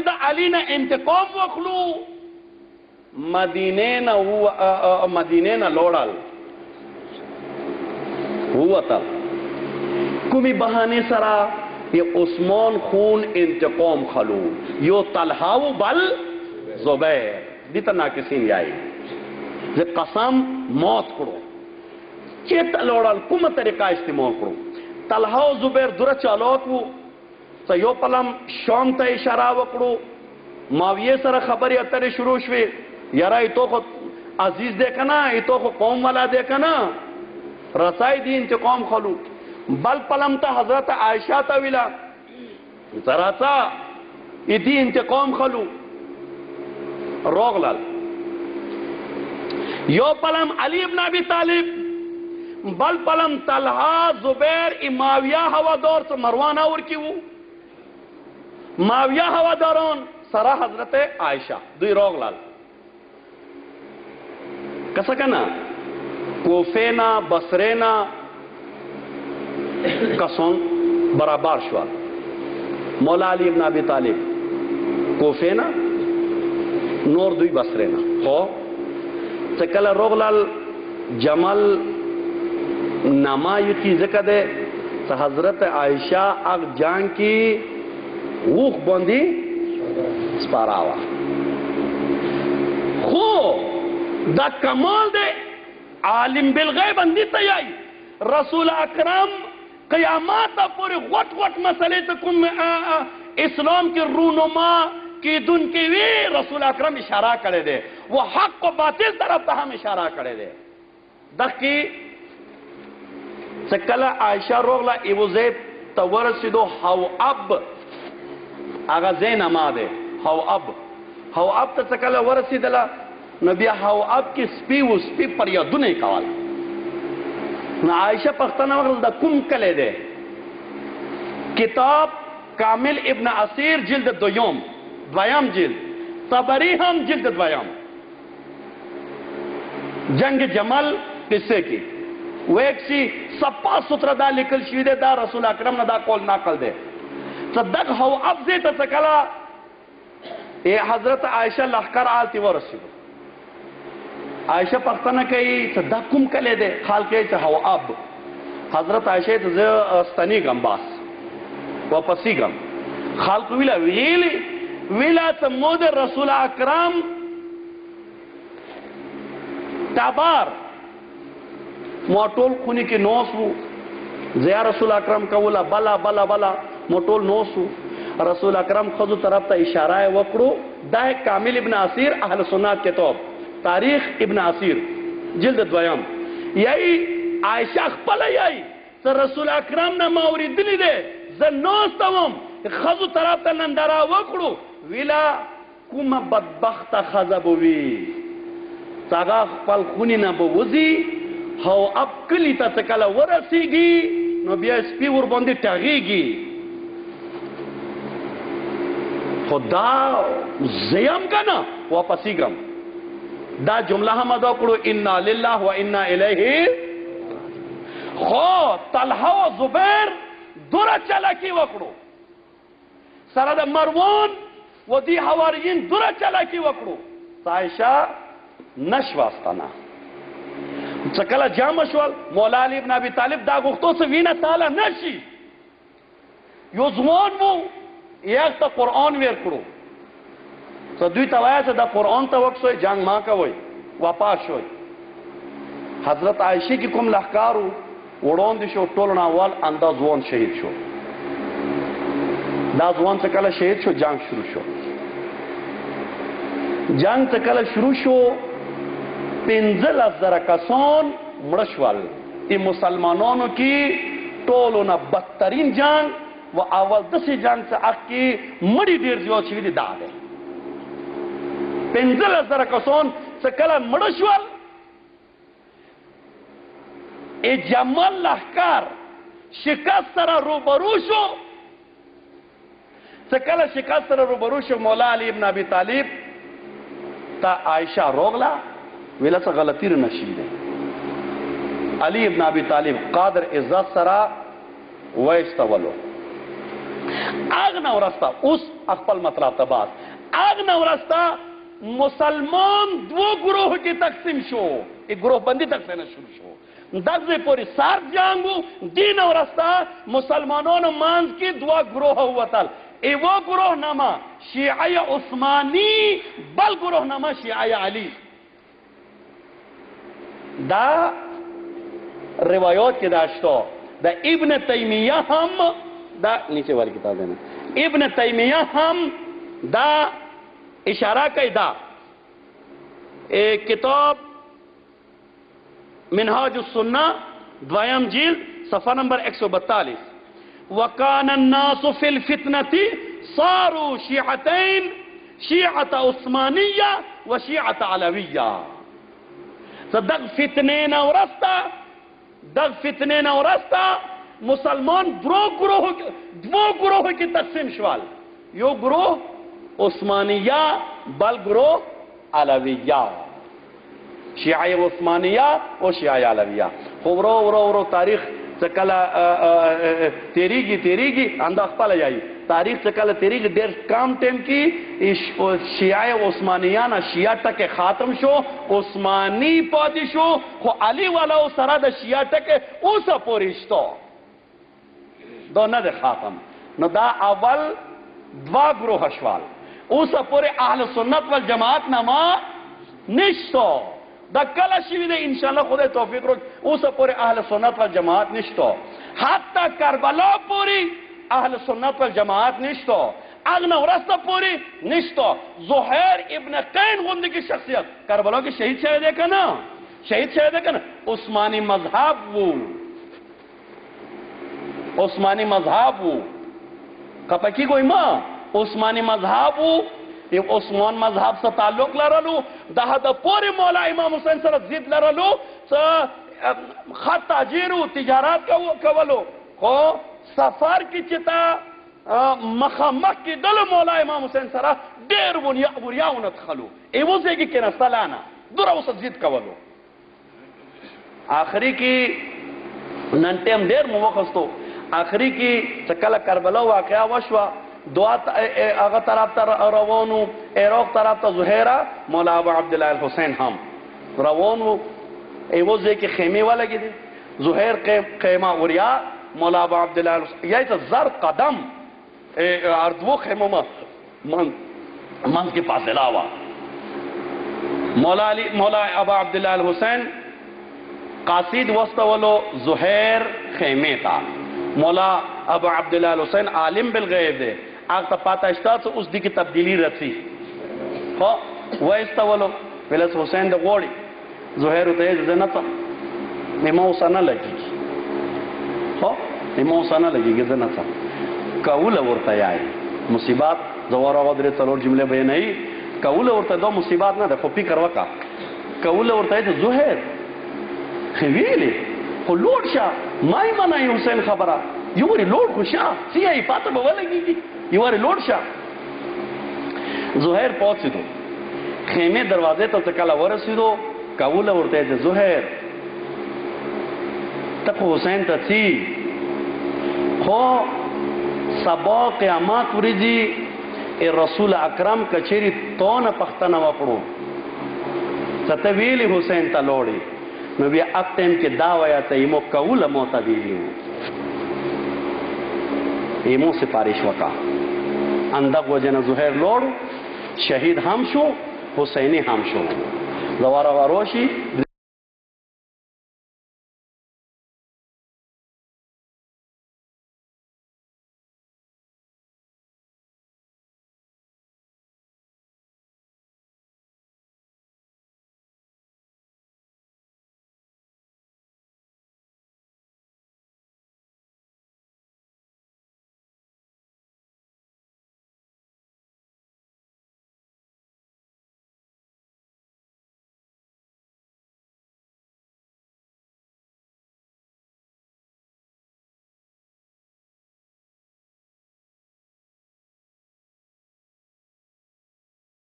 دا علی نا انتقام وکړو، مدینه نا لوړل ووتل. کومې بهانې سره؟ یہ عثمان خون انتقام خلو، یو طلحہ و بل زبیر دیتا ناکسین یائی زی قسم موت کرو چیتا لوڑال کم طریقہ استعمال کرو. طلحہ و زبیر درہ چالوت و سا یو پلم شام تا اشارہ وکڑو، معاویہ سر خبری اتر شروع شوی، یارا ایتو خود عزیز دیکھنا، ایتو خود قوم والا دیکھنا، رسائی دی انتقام خلو. بل پلم تا حضرت عائشہ تا ویلا ذرا سا ایدی انتقام خلو روغلل. یو پلم علی ابن ابی طالب، بل پلم طلحہ زبیر معاویہ ہوادار سے مروان اور کیو، معاویہ ہوادارون سرا حضرت عائشہ دوی روغلل. کسا کنا کوفینا بصرینا کسون برابر شوال. مولا علی ابن ابی طالب کوفینا نور دوی بصرینا خو چکل روغلال جمل نما یکی ذکر دے حضرت عائشہ اگ جان کی ووخ بندی سپاراوا. خو دا کمال دے عالم بالغیب اندی تیائی رسول اکرم قیامات پوری غٹ غٹ مسئلے تکم اسلام کی رونما کی دن کی وی رسول اکرم اشارہ کرے دے، وہ حق و باطل طرف تا ہم اشارہ کرے دے. دخ کی سکل عائشہ روغلا ایو زید تورسیدو ہو اب آگا زین اما دے ہو اب تا سکل ورسیدلا نبی ہو اب کی سپی و سپی پر یدنے کوالا. عائشہ پختانہ وقت دا کم کلے دے کتاب کامل ابن اسیر جلد دویم جلد، طبری ہم جلد دویم، جنگ جمل قصے کی وہ ایک سی سپا سترہ دا لکل شویدے دا رسول اکرم نے دا قول ناقل دے. صدق ہو اب سے تسکلا اے حضرت عائشہ لخکر آلتی ورسیدو. عائشہ پختانہ کئی صدق کم کلے دے خال کئی چا ہو اب حضرت عائشہ تزے استنی گم باس واپسی گم خال کو ویلا تمود رسول اکرم تابار موٹول خونی کی نوسو زیا رسول اکرم کولا بلا بلا بلا موٹول نوسو. رسول اکرم خضو طرف تا اشارہ وکڑو. دا ہے کامل ابن اسیر اہل سنات کے توب تاریخ ابن اسیر جلد دویم. یہی عائشہ خپل یہی سر رسول اکرم نا ماوری دلی دے زنوستوم خضو طرف تا نندرا وکڑو ویلا کم بدبخت خضبوی تاگا خپل خونی نا بوزی ہو اب کلی تا چکل ورسی گی نو بیا سپی وربندی ٹاگی گی. خدا زیم کا نا واپسی گم دا جملہ ہم ادا کرو انا للہ و انا الیہ. خو طلحہ و زبیر دورا چلا کی وکڑو سرد مروان و دی حواریین دورا چلا کی وکڑو. عائشہ نشواستانا چکل جامشوال مولا علی ابن ابی طالب دا گختو سے وینا تالا نشی یو زمان مو ایک تا قرآن ویر کرو. تو دوی توایا سے دا قرآن تا وقت سوئی جنگ ماں کا وئی واپاس شوئی. حضرت عائشی کی کم لحکارو وڑون دی شو ٹولنا وال اندہ زوان شہید شو. دا زوان سے کل شہید شو جنگ شروع شو. جنگ سے کل شروع شو 15,000 کسان مرشوال. ای مسلمانانو کی ٹولونا بدترین جنگ و اول دسی جنگ سے اخ کی مڑی دیر زیاد شوی دی دا دے. 15,000 کسان سے کل مرشوال. ای جمال لحکار شکست سر روبرو شو. سے کل شکست سر روبرو شو مولا علی ابن ابی طالب تا عائشہ روغلا ویلا سا غلطی رو نشید ہے. علی ابن ابی طالب قادر عزت سرا ویستولو اغنا ورستا اس اخپل مطلب تباس اغنا ورستا مسلمان دو گروہ کی تقسیم شو ایک گروہ بندی تک سے شروع شو دغزے پوری سارت جانگو دین ورستا مسلمانون مانز کی دو گروہ ہوا تل ای وہ گروہ نامہ شیعی عثمانی بل گروہ نامہ شیعی علی دا روایات کی داشتو دا ابن تیمیہ ہم دا نیچے والی کتاب دینا ابن تیمیہ ہم دا اشارہ کئی دا ایک کتاب منہاج السنہ دوائم جلد صفحہ نمبر 142 وَكَانَ النَّاسُ فِي الْفِتْنَةِ صَارُوا شِيعَتَيْن شِيعَةَ عثمانیہ وشیعة علویہ دغ فتنین ورستا مسلمان دو گروہ کی تقسیم شوال یو گروہ عثمانیہ بل گروہ علویہ شیعہ عثمانیہ و شیعہ علویہ خوب رو تاریخ چکل تیریگی اندہ اخپال جائی تاریخ چکل تیریگی دیر کام ٹیم کی شیعہ عثمانیہ نا شیعہ تک خاتم شو عثمانی پاتی شو خو علی والا سرا دا شیعہ تک اوسا پوریشتو دو نا دے خاتم نو دا اول دوا گروہ شوال اوسا پوری اہل سنت والجماعت نما نشتو دا کلا شوی دے انشاءاللہ خدا توفیق رو اوسا پوری اہل سنت والجماعت نشتو حتی کربلا پوری اہل سنت والجماعت نشتو اغنا ورستا پوری نشتو زہیر ابن قین غندی کی شخصیت کربلا کی شہید شہید ہے کنا عثمانی مذہب وو کپکی کوئی ماں عثمانی مذہب وو یہ عثمان مذہب سے تعلق لرلو دا پوری مولا امام حسین سر زید لرلو خط تاجیرو تجارات کولو خو سفر کی چتا مخمق کی دل مولا امام حسین سر دیر بریاونت خلو ایوو سے کی کنستا لانا دورا اسا زید کولو آخری کی ننٹیم دیر موقستو آخری کی چکل کربلا واقعہ وشوا دعا اغا طرف تا روانو ایروق طرف تا زہیرہ مولا ابو عبداللہ الحسین ہم روانو ایوو زی کی خیمے والا گی دے زہیر خیمہ وریا مولا ابو عبداللہ الحسین یہی تا زر قدم اردو خیمہ منز کی پاس دلاوا مولا ابو عبداللہ الحسین قاسید وستولو زہیر خیمے تا مولا ابو عبداللہ الحسین عالم بالغیب دے آگ تا پاتا اشتا تو اس دی کی تبدیلی رسی وہ استولو ویلس حسین دے غوڑی زہیر تیز زنتا نیمو سا نہ لگی زنتا کول ورطا یائی مصیبات زوارا غدر تلور جملے بے نہیں کول ورطا دو مصیبات نہ دے خوپی کروکا کول ورطا ہے زہیر خویلی خو لوٹ شا مائی منائی حسین خبرہ یو واری لوٹ خو شا سیائی پاتا بوا لگی گی یو واری لوٹ شا زہیر پہنچ سی دو خیمے دروازے تا چکالا ورسی دو کاولا ورتے تھے زہیر تک حسین تا تھی خو سبا قیامات وریجی اے رسول اکرم کچھری تون پختنا وپڑو ستویلی حسین تا لوڑی میں بھی اب تیم کے دعویٰ تا ایمو کول موتا دیلی ہوں ایمو سفارش وکا اندق وجن زہیر لوڑ شہید ہم شو حسینی ہم شو زوارا واروشی